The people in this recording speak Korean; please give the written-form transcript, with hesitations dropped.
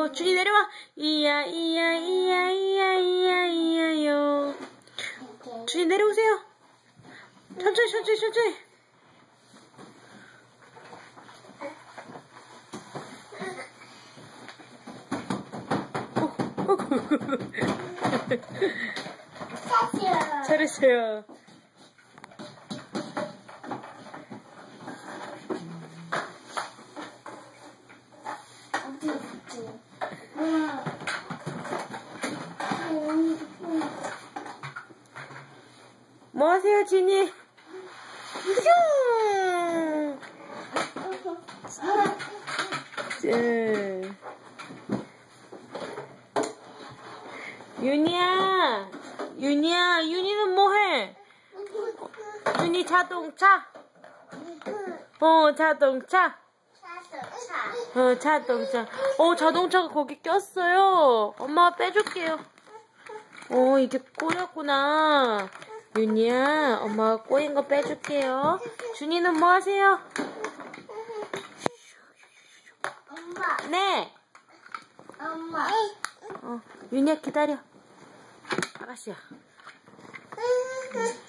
준이 내려와. 이야 이야 이야 이야 이야 이야요. 준이 내려오세요. 천천히 천천히 천천히. 잘했어요. 뭐 하세요, 진이? 윤이야, 윤이는 뭐해? 윤이 자동차? 자동차. 자동차. 자동차가 거기 꼈어요. 엄마가 빼줄게요. 이게 꼬였구나. 윤이야, 엄마가 꼬인 거 빼줄게요. 준이는 뭐 하세요? 엄마. 네. 엄마. 윤이야, 기다려. 아가씨야.